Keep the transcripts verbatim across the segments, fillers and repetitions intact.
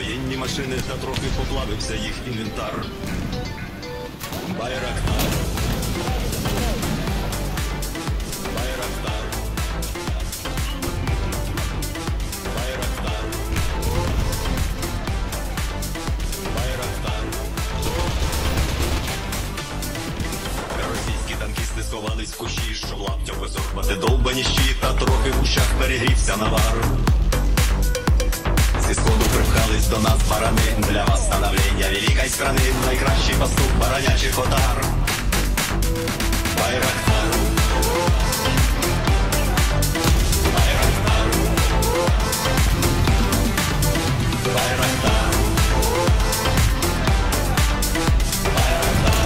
воєнні машини та трохи поплавився їх інвентар. Байрактар. Байрактар. Байрактар. Байрактар. Російські танкісти сховались в кущі, щоб лаптям висохвати довбані щі, та трохи в ущах перегрівся навар. Зі сходу припхались до нас барани, для восстановлення великої страни, найкращий пастух баранячих отар. Байрактар. Байрактар. Байрактар. Байрактар.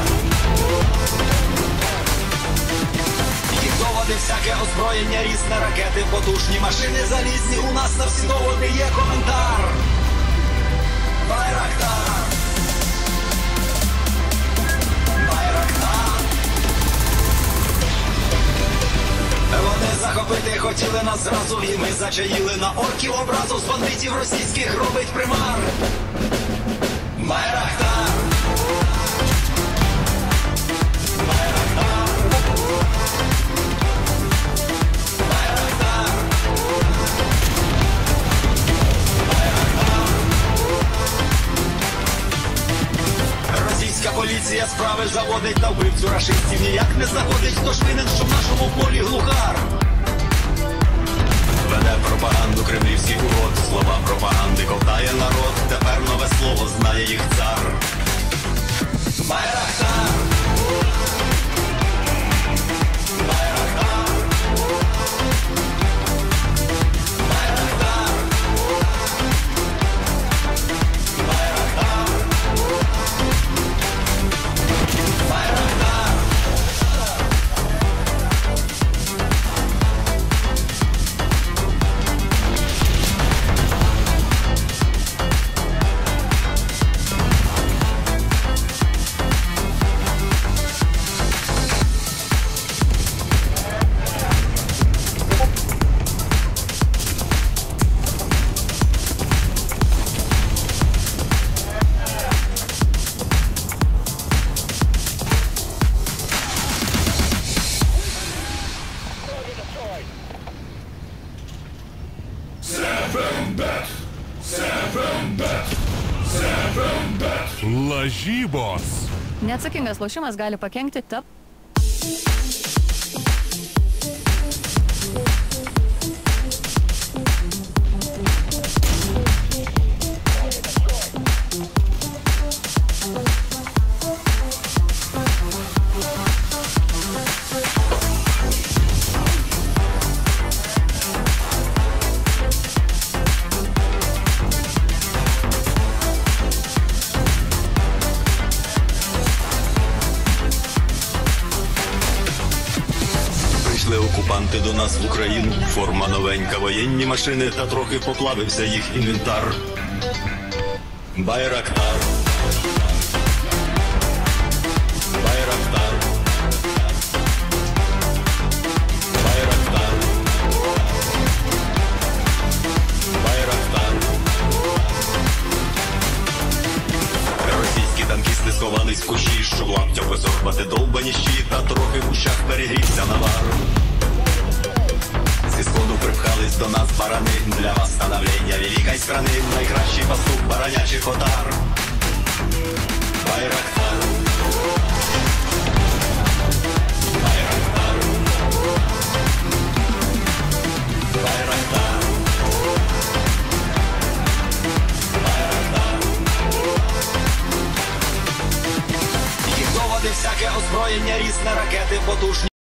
Їх доводи, всяке озброєння, різне, ракети, потужні машини залізні, у нас на всі доводи є коментар. Байрактар. Байрактар. Вони захопити хотіли нас зразу, і ми зачаїли на орків образу, з бандитів російських робить примар. Байрактар. Байрактар. Байрактар. Байрактар. Російська поліція справи заводить, на вбивцю рашистів ніяк не знаходить, хто ж винен, що в нашому полі глухар. Веде пропаганду кремлівських угод, слова пропаганди ковтає народ, тепер нове слово знає їх цар. Байрактар. Байрактар. Байрактар. Байрактар. Байрактар. Lažybos. Neatsakingas lošimas gali pakenkti tap. Прийшли окупанти до нас в Україну, форма новенька, воєнні машини та трохи поплавився їх інвентар. Байрактар. Байрактар. Байрактар. Байрактар. Російські танкісти сховались в кущі, щоб лаптям висохвати довбані щі, та трохи в ущах перегрівся навар. Зі сходу припхались до нас барани, для восстановлення великої страни, найкращий пастух баранячих отар. Байрактар. Байрактар. Байрактар. Байрактар. Їх доводи, всяке озброєння, різне, ракети, потужні.